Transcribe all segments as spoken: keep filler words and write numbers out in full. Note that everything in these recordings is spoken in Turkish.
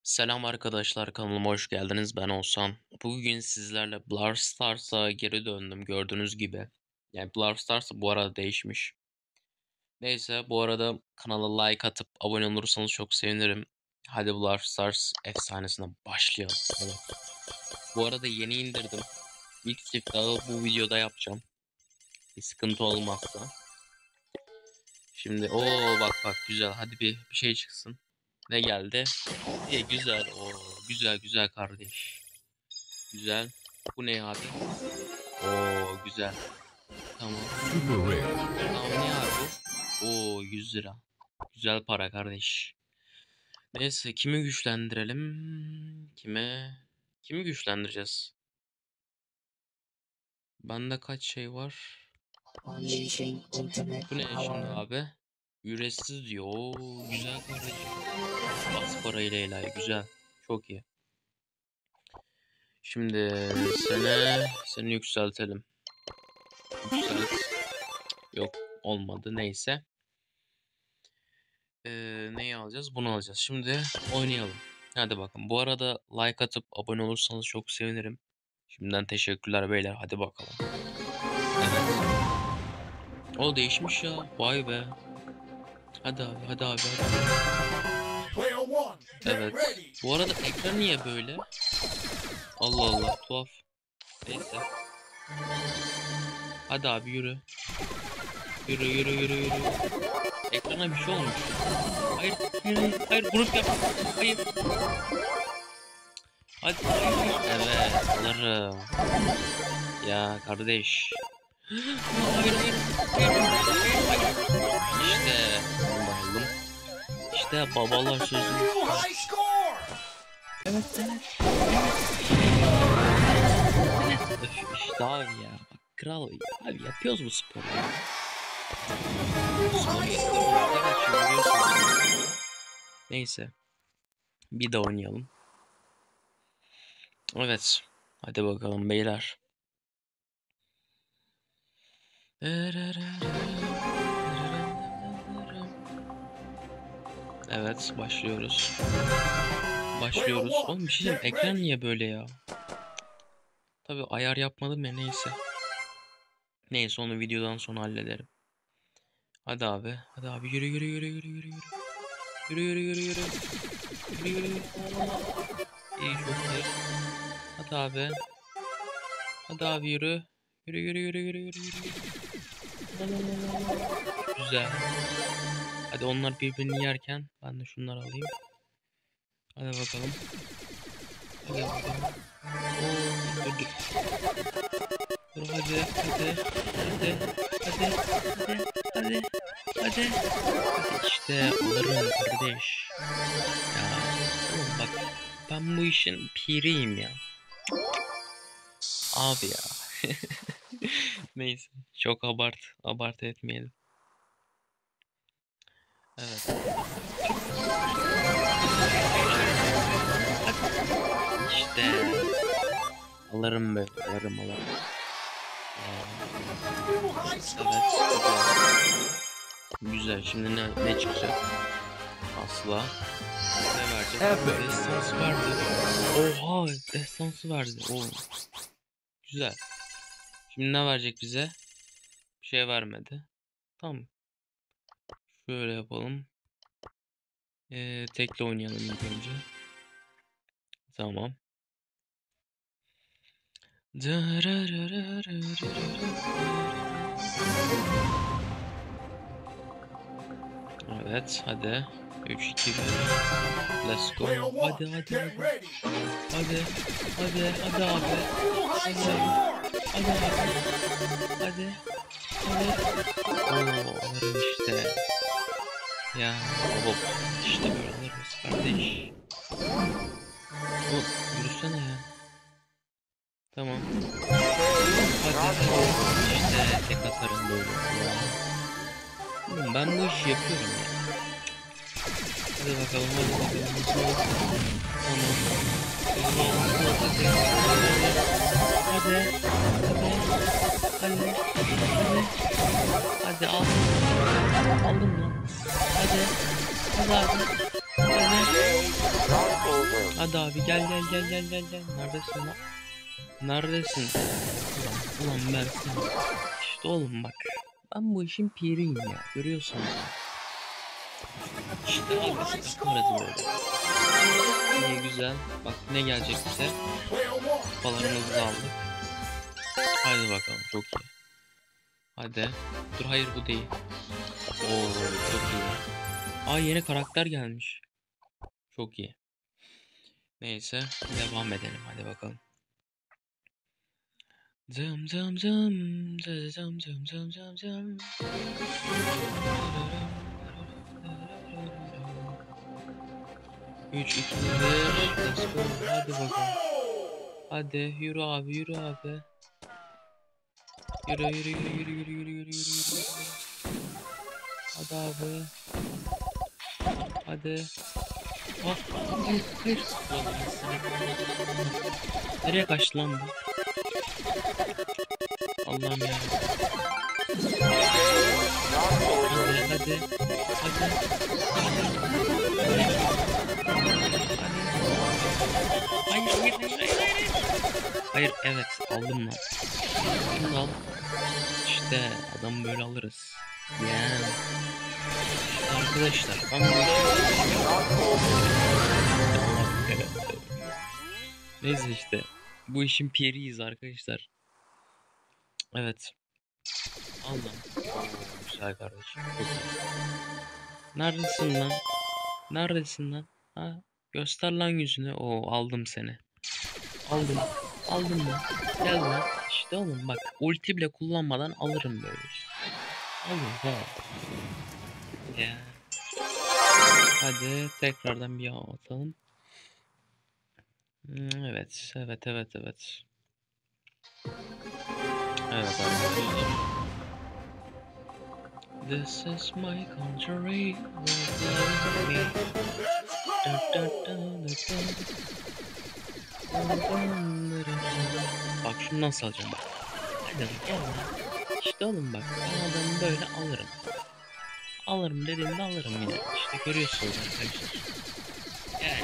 Selam arkadaşlar, kanalıma hoş geldiniz. Ben Oğuzhan. Bugün sizlerle Brawl Stars'a geri döndüm gördüğünüz gibi. Yani Brawl Stars bu arada değişmiş. Neyse, bu arada kanala like atıp abone olursanız çok sevinirim. Hadi Brawl Stars efsanesine başlayalım. Hadi. Bu arada yeni indirdim. İlk siftahı bu videoda yapacağım. Bir sıkıntı olmazsa. Şimdi o bak bak güzel, hadi bir, bir şey çıksın. Ne geldi? İyi, güzel. O güzel güzel kardeş. Güzel. Bu ne abi? Oo güzel. Tamam. Super rare. Tamam, ne abi? Oo yüz lira. Güzel para kardeş. Neyse, kimi güçlendirelim? Kime? Kimi güçlendireceğiz? Bende kaç şey var? Bu ne şimdi abi? Ücretsiz diyor. Oo güzel kardeşim. Bas parayla ilahi, güzel. Çok iyi. Şimdi seni seni yükseltelim. Yükselt. Yok, olmadı, neyse. Ee, neyi alacağız? Bunu alacağız. Şimdi oynayalım. Hadi bakın. Bu arada like atıp abone olursanız çok sevinirim. Şimdiden teşekkürler beyler. Hadi bakalım. Evet. O değişmiş ya. Vay be. Hadi abi, hadi abi, hadi. Evet. Bu arada ekran niye böyle? Allah Allah, tuhaf. Neyse. Hadi abi, yürü. Yürü yürü yürü yürü. Ekrana bir şey olmuş. Hayır, hayır, hayır, grup yap. Hayır. Hadi. Evet, alırım. Ya kardeş. Hayır, hayır, hayır, hayır. İşte, bunu aldım. İşte babalar sözü. Evet, evet. Öf, işte abi ya. Bak, kral ya. Abi yapıyoruz bu sporu ya. Sporu yapıyoruz. Neyse. Bir de oynayalım. Evet. Hadi bakalım beyler. Evet, başlıyoruz. Başlıyoruz. Oğlum bir şey diyeyim, ekran niye böyle ya? Tabii ayar yapmadım ya, neyse. Neyse, onu videodan sonra hallederim. Hadi abi. Hadi abi, yürü yürü yürü yürü yürü yürü. Yürü yürü yürü yürü. Yürü yürü yürü. İyi, çok iyi. Hadi abi. Hadi abi, yürü. Yürü yürü yürü yürü yürü yürü. Güzel. Hadi onlar birbirini yerken ben de şunları alayım. Hadi bakalım. Hadi bakalım. Oo, dur dur. Dur hadi hadi hadi hadi hadi hadi hadi. Hadi işte, alırım kardeş. Ya oğlum bak, ben bu işin piriyim ya. Abi ya. Neyse, çok abart abart etmeyelim. Evet. İşte alırım böyle, alırım alırım. Evet. Güzel. Şimdi ne, ne çıkacak? Asla. Ne verecek? Evet. Destans verdi. Oha, destansı verdi. Oo. Güzel. Şimdi ne verecek bize? Bir şey vermedi. Tamam. Şöyle yapalım. Ee, tekli oynayalım ilk önce. Tamam. Evet, hadi. üç iki bir. Let's go. Hadi hadi hadi. Hadi. Hadi hadi abi. Hadi. Hadi abi. Hadi. Hadi. Oo, alırım işte. Ya baba, işte böyle alırız kardeş. O, yürüsene ya. Tamam. Hadi hadi. İşte tek atarım böyle ya. Oğlum ben bu işi yapıyorum ya. Hadi bakalım, hadi bakalım. Nasıl olur? Tamam. Hadi. Hadi. Hadi. Hadi. Hadi al. Aldım lan. Hadi. Hadi abi. Hadi. Hadi abi gel gel gel gel gel gel. Neredesin lan? Neredesin? Ulan, ulan Mersin. İşte oğlum bak. Ben bu işin piriyim ya. Görüyorsun. İşte abi takılırız böyle. İyi güzel. Bak ne gelecek bize. Kupalarımızı da aldık. Hadi bakalım çok iyi. Hadi. Dur hayır bu değil. Oo çok iyi. Aa yeni karakter gelmiş. Çok iyi. Neyse devam edelim hadi bakalım. Zım zım zım zım zım zım zım zım. üç iki bir let's go. Hadi bakalım. Hadi yürü abi yürü abi. Yürü yürü yürü yürü yürü yürü yürü yürü. Hadi abi. Hadi. Ah, hayır, hayır. Nereye kaçtı lan bu? Allah'ım ya. Hadi, hadi. Hadi. Hayır, hayır, hayır, hayır, hayır. Hayır, evet. Aldım lan. Bunu al. İşte adam böyle alırız. Yani. Arkadaşlar ben bu neyse işte bu işin piriyiz arkadaşlar. Evet. Allah. Güzel kardeşim. Çok iyi. Neredesin lan? Neredesin lan? Ha? Göster lan yüzünü. Oo aldım seni. Aldım. Aldım lan. Gel lan. İşte oğlum bak ulti bile kullanmadan alırım böyle işte. Alın ha. Ya. Hadi tekrardan bir yağ atalım. Hmm, evet, evet, evet, evet. Evet arkadaşlar. This is my country. Bak şunu nasıl alacağım bak. Hadi gel lan. İşte oğlum bak. Ben adamı böyle alırım. Alırım dediğimde alırım yine. İşte görüyorsunuz arkadaşlar. Gel.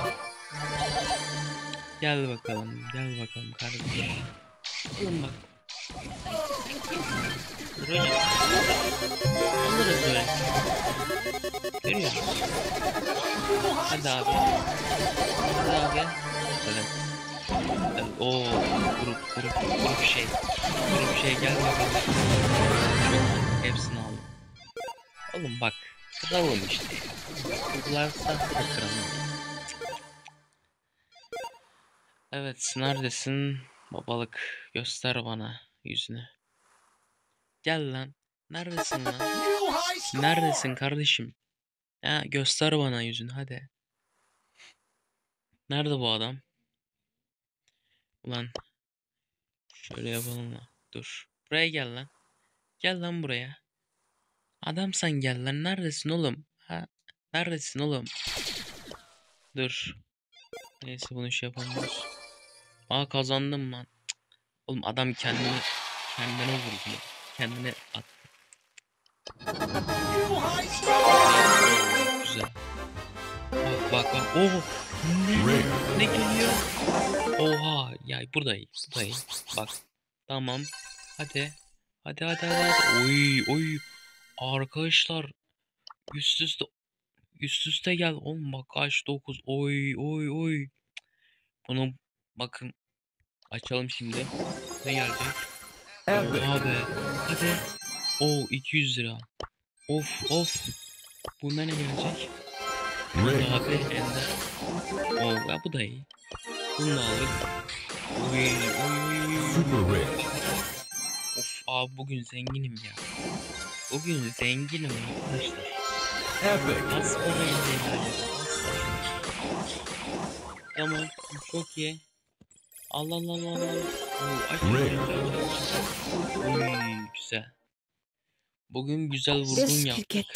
Gel bakalım. Gel bakalım kardeşim. Oğlum bak. Alırız böyle. Görüyor musun? Hadi abi. Hadi abi. Evet. Evet. Oo, grup grup grup şey. Grup şey gel bakalım. Çok hepsini aldım. Oğlum bak. Kralım işte. Kızlarsa kralım. Evet neredesin? Babalık göster bana yüzünü. Gel lan. Neredesin lan? Neredesin kardeşim? Ya göster bana yüzünü hadi. Nerede bu adam? Ulan şöyle yapalım da. Dur. Buraya gel lan. Gel lan buraya. Adam sen gel lan. Neredesin oğlum? Ha? Neredesin oğlum? Dur. Neyse bunu şey yapamıyoruz. Aa kazandım lan. Oğlum adam kendini kendine vurdu. Kendine at. Güzel. Bak bak bak. Oo. Ne? Ne geliyor? Oha. Ya buradayım. Buradayım. Bak. Tamam. Hadi. Hadi hadi hadi. hadi. Oy oy. Arkadaşlar. Üst üste. Üst üste gel. Oğlum bak kaç dokuz. Oy oy oy. Bunu bakın. Açalım şimdi. Ne gelecek? Evet. Oha be. Hadi. Oo iki yüz lira. Of of. Bundan ne gelecek? Abi ender. Oo ya bu da iyi. Bunu da aldık. Oy oy oy. Of abi bugün zenginim ya. Bugün zenginim arkadaşlar. Evet. Az parayı zenginim. Tamam çok iyi. Allah Allah Allah Allah. Oo, aç, aç, aç, aç. Oy güzel. Bugün güzel vurgun yaptık.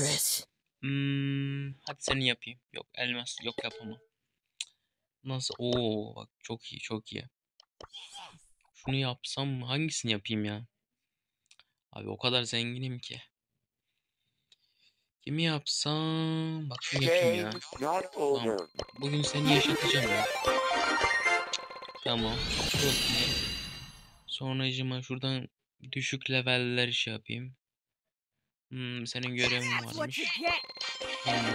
Hmm, hadi seni yapayım. Yok elmas yok yapamam. Nasıl? Oo bak çok iyi çok iyi. Şunu yapsam mı? Hangisini yapayım ya? Abi o kadar zenginim ki. Kimi yapsam? Bak şunu yapayım ya. Tamam. Bugün seni yaşatacağım ya. Tamam. Çok iyi. Sonracıma şuradan düşük leveller şey yapayım. Hmm, senin görevin varmış. Tamam.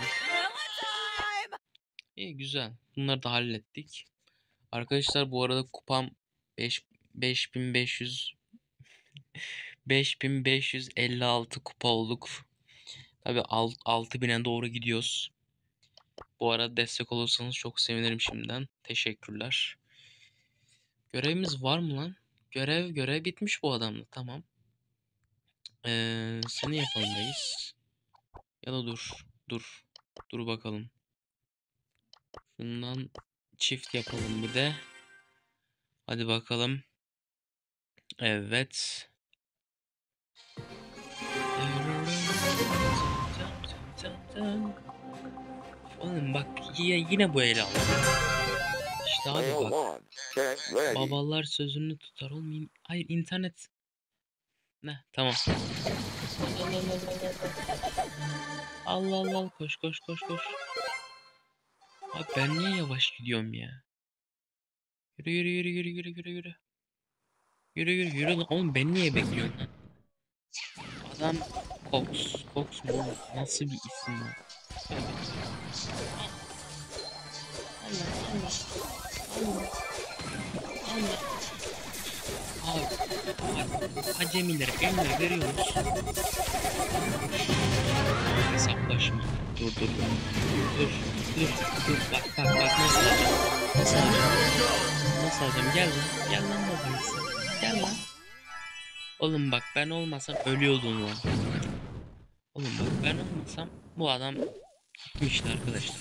İyi, güzel. Bunları da hallettik. Arkadaşlar bu arada kupam beş beş bin beş yüz beş bin beş yüz elli altı kupa olduk. Tabii altı bine doğru gidiyoruz. Bu arada destek olursanız çok sevinirim şimdiden. Teşekkürler. Görevimiz var mı lan? Görev görev bitmiş bu adamla. Tamam. Ee, seni yapalım reis. Ya da dur. Dur. Dur bakalım. Şundan çift yapalım bir de. Hadi bakalım. Evet. Oğlum bak yine bu ele al. İşte abi bak. Babalar sözünü tutar oğlum. Hayır internet. Ne? Tamam. Allah Allah Allah koş koş koş koş. Abi ben niye yavaş gidiyorum ya? Yürü yürü yürü yürü yürü yürü yürü. Yürü yürü yürü lan. Oğlum ben niye bekliyorum lan? Adam Cox. Cox mu oğlum? Nasıl bir isim var? Allah Allah. Allah. Allah. Abi. Acemilere emir veriyoruz. Hesaplaşma. Dur dur dur. Dur dur dur. Bak bak bak nasıl alacağım. Nasıl alacağım? Nasıl alacağım? Gel lan. Gel lan babayız. Gel lan. Oğlum bak ben olmasam ölüyordun lan. Oğlum bak ben olmasam bu adam gitmişti arkadaşlar.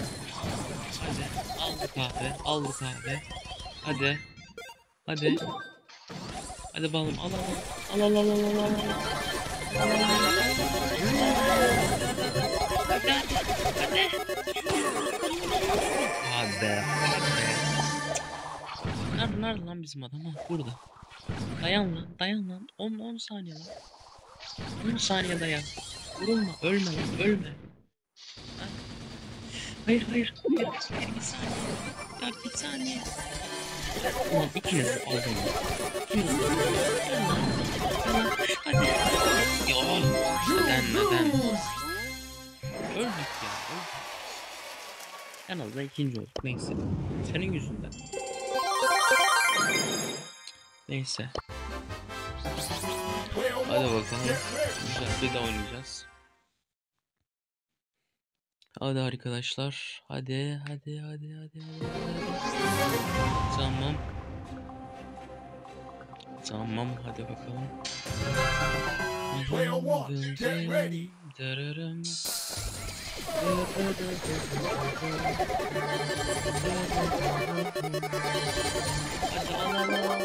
Hadi aldık abi. Aldık abi. Hadi. Hadi. Hadi balım al al al al al al al al. Hadi hadi. Hadi. Nerede nerede lan bizim adam? Ha burada. Dayan lan dayan lan. on on saniye lan. on saniye dayan. Vurulma ölme lan ölme. Ha? Hayır hayır hayır. Hayır bir saniye. Ya bir saniye. Ulan ikiniz de aldım lan. İkiniz de aldım. Hadi. Ya neden neden? Öldük ya öldük. En azından ikinci olduk neyse. Senin yüzünden. Neyse. Hadi bakalım. Güzel bir de oynayacağız. Hadi arkadaşlar. Hadi hadi hadi hadi hadi. Tamam. Tamam hadi bakalım. Hadi al al al.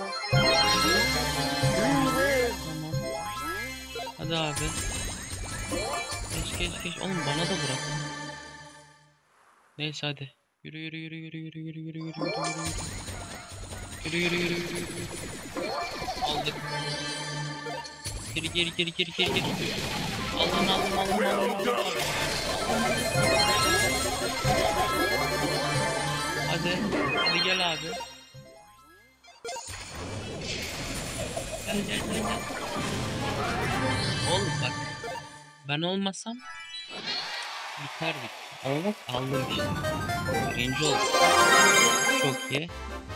Tamam. Hadi abi. Geç geç geç. Oğlum bana da bırak. Neyse hadi. Yürü yürü yürü yürü yürü yürü yürü yürü yürü yürü. Yürü yürü yürü yürü yürü. Aldık. Geri geri geri geri geri geri. Alın alın alın alın alın. Hadi. Hadi gel abi. Gel gel gel gel. Oğlum bak. Ben olmasam biterdik. Ama bak aldım işte. Birinci oldum. Çok iyi.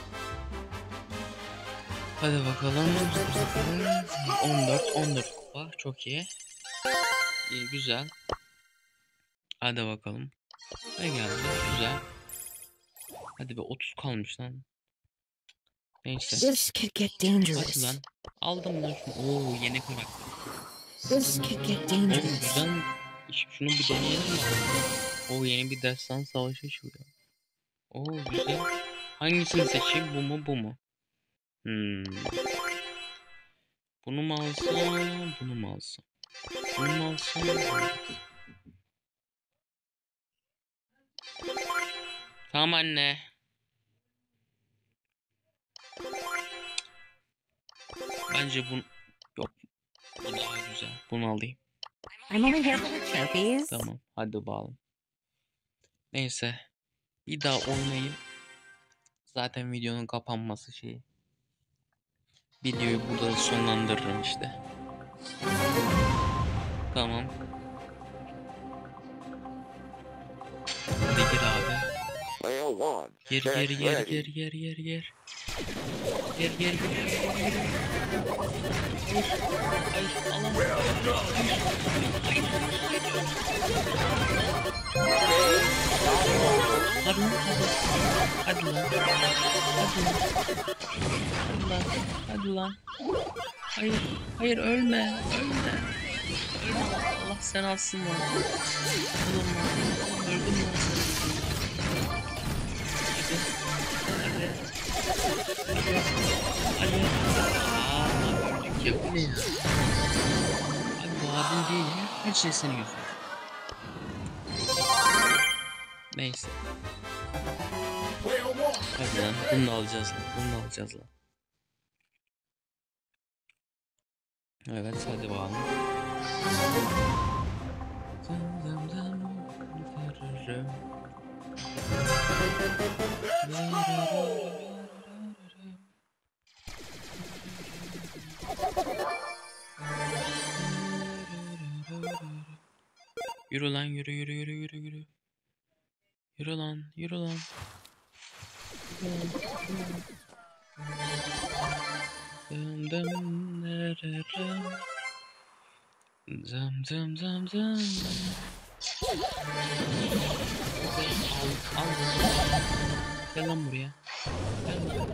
Hadi bakalım. on dört on dört kupa. Çok iyi. İyi güzel. Hadi bakalım. Ne geldi? Güzel. Hadi be otuz kalmış lan. Neyse. This could get dangerous. Hadi lan. Aldım lan şunu. Oo yeni karakter. This could get Oğlum dangerous. güzel. Şunu bir deneyelim mi? Oo yeni bir destan savaşı açılıyor. Oo güzel. Hangisini seçeyim? Bu mu bu mu? Hmm. Bunu mu alsam? Bunu mu alsam? Bunu mu alsam? Bunu mu alsam? Tamam anne. Bence bu yok. Bu daha güzel. Bunu alayım. I'm only here for the trophies. Tamam hadi bakalım. Neyse. Bir daha oynayayım. Zaten videonun kapanması şeyi. Videoyu burada da sonlandırırım işte. Tamam. Hadi gir abi. Gir gir gir gir gir gir gir. Gir gir gir. Hayır alamam. Hadi lan. Hadi lan. Hadi lan. Hadi lan. Hadi lan. Hayır. Hayır ölme. Ölme. Ölme. Allah sen alsın lan. Oğlum lan. Öldüm lan. Hadi. Hadi. Hadi. Aa, öldük ya. Bu ne ya? Abi bu adil değil ya. Her şey senin yüzünden. Neyse. Hadi lan. Bunu da alacağız lan. Bunu da alacağız lan. Evet hadi bakalım. Zam zam zam kurtarırım. Yürü lan yürü yürü yürü yürü yürü. Yürü lan yürü lan. Dım dım nerem. Zam zam zam zam. Al al. Gel lan buraya. Gel lan.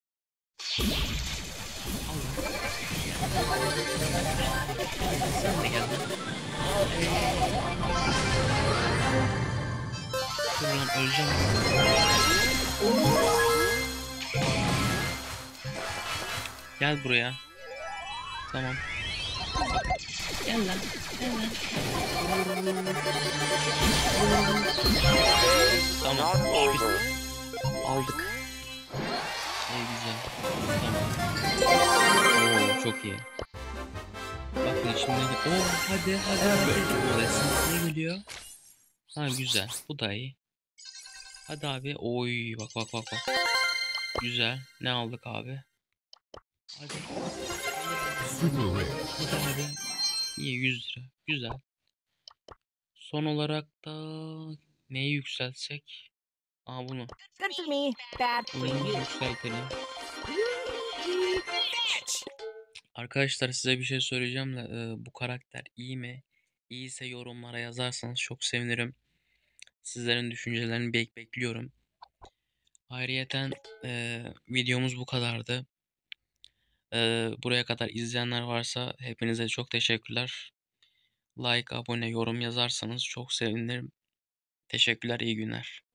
Al lan. Sen de gel lan. Dur lan öleceğim. Gel buraya. Tamam. Gel lan. Gel lan. Tamam. Aldık. İyi güzel. Tamam. Oo çok iyi. Bakın şimdi. Oo hadi hadi hadi. Resim ne geliyor? Ha güzel. Bu da iyi. Hadi abi. Oy bak bak bak bak. Güzel. Ne aldık abi? Hadi. Hadi abi. İyi yüz lira. Güzel. Son olarak da neyi yükseltsek? Aa bunu. Good for me, bad for Bunu you. yükseltelim. Arkadaşlar size bir şey söyleyeceğim de e, bu karakter iyi mi? İyiyse yorumlara yazarsanız çok sevinirim. Sizlerin düşüncelerini bek bekliyorum. Ayrıyeten e, videomuz bu kadardı. E, buraya kadar izleyenler varsa hepinize çok teşekkürler. Like, abone, yorum yazarsanız çok sevinirim. Teşekkürler, iyi günler.